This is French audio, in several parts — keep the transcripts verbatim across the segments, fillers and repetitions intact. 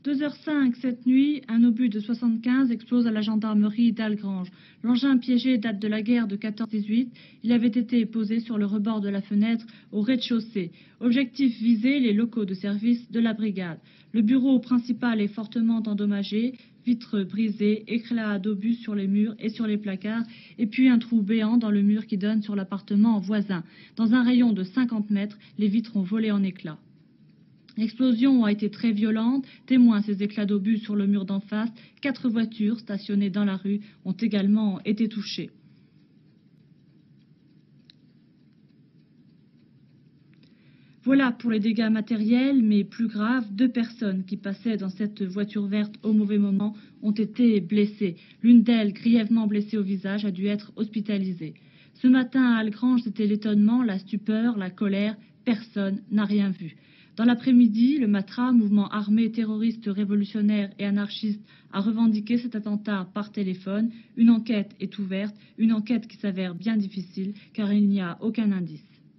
deux heures cinq cette nuit, un obus de soixante-quinze explose à la gendarmerie d'Algrange. L'engin piégé date de la guerre de quatorze dix-huit. Il avait été posé sur le rebord de la fenêtre au rez-de-chaussée. Objectif visé, les locaux de service de la brigade. Le bureau principal est fortement endommagé, vitres brisées, éclats d'obus sur les murs et sur les placards, et puis un trou béant dans le mur qui donne sur l'appartement voisin. Dans un rayon de cinquante mètres, les vitres ont volé en éclats. L'explosion a été très violente, témoin ces éclats d'obus sur le mur d'en face. Quatre voitures stationnées dans la rue ont également été touchées. Voilà pour les dégâts matériels, mais plus grave, deux personnes qui passaient dans cette voiture verte au mauvais moment ont été blessées. L'une d'elles, grièvement blessée au visage, a dû être hospitalisée. Ce matin à Algrange, c'était l'étonnement, la stupeur, la colère. Personne n'a rien vu. Dans l'après-midi, le Matra, mouvement armé terroriste révolutionnaire et anarchiste, a revendiqué cet attentat par téléphone. Une enquête est ouverte, une enquête qui s'avère bien difficile car il n'y a aucun indice.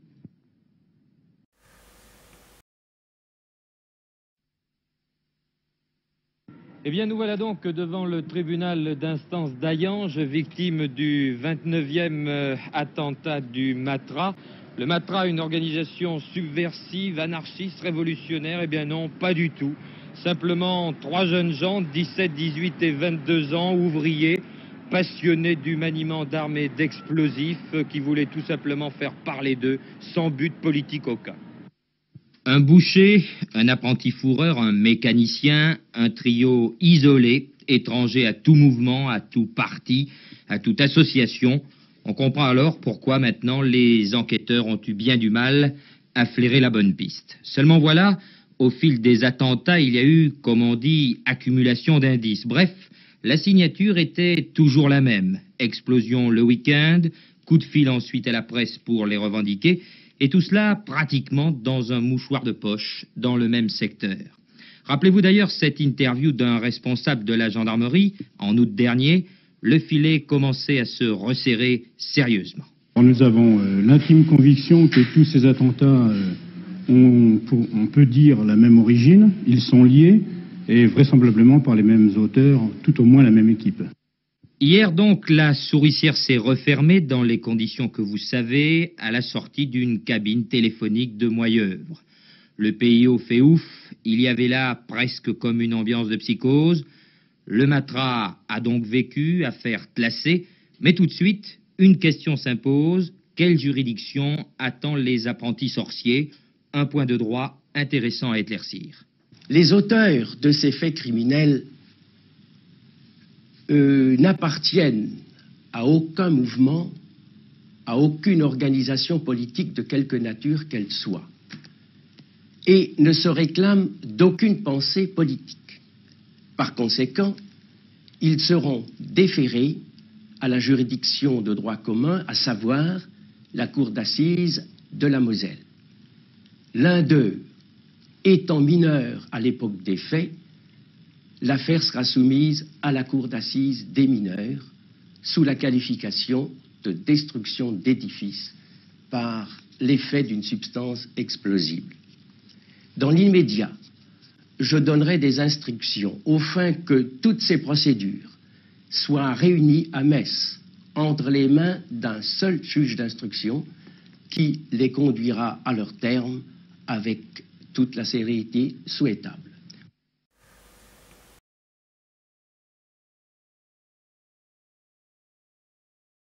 Eh bien, nous voilà donc devant le tribunal d'instance d'Hayange, victime du vingt-neuvième attentat du Matra. Le Matra, une organisation subversive, anarchiste, révolutionnaire? Eh bien non, pas du tout. Simplement trois jeunes gens, dix-sept, dix-huit et vingt-deux ans, ouvriers, passionnés du maniement d'armes et d'explosifs, qui voulaient tout simplement faire parler d'eux, sans but politique aucun. Un boucher, un apprenti fourreur, un mécanicien, un trio isolé, étranger à tout mouvement, à tout parti, à toute association. On comprend alors pourquoi maintenant les enquêteurs ont eu bien du mal à flairer la bonne piste. Seulement voilà, au fil des attentats, il y a eu, comme on dit, accumulation d'indices. Bref, la signature était toujours la même. Explosion le week-end, coup de fil ensuite à la presse pour les revendiquer, et tout cela pratiquement dans un mouchoir de poche, dans le même secteur. Rappelez-vous d'ailleurs cette interview d'un responsable de la gendarmerie en août dernier. Le filet commençait à se resserrer sérieusement. Nous avons euh, l'intime conviction que tous ces attentats euh, ont, pour, on peut dire, la même origine. Ils sont liés et vraisemblablement par les mêmes auteurs, tout au moins la même équipe. Hier donc, la souricière s'est refermée dans les conditions que vous savez, à la sortie d'une cabine téléphonique de Moyeuvre. Le P I O fait ouf, il y avait là presque comme une ambiance de psychose. Le Matra a donc vécu, affaire classée, mais tout de suite, une question s'impose. Quelle juridiction attend les apprentis sorciers? Un point de droit intéressant à éclaircir. Les auteurs de ces faits criminels euh, n'appartiennent à aucun mouvement, à aucune organisation politique de quelque nature qu'elle soit, et ne se réclament d'aucune pensée politique. Par conséquent, ils seront déférés à la juridiction de droit commun, à savoir la cour d'assises de la Moselle. L'un d'eux étant mineur à l'époque des faits, l'affaire sera soumise à la cour d'assises des mineurs sous la qualification de destruction d'édifice par l'effet d'une substance explosible. Dans l'immédiat, je donnerai des instructions au fin que toutes ces procédures soient réunies à Metz entre les mains d'un seul juge d'instruction qui les conduira à leur terme avec toute la sérénité souhaitable.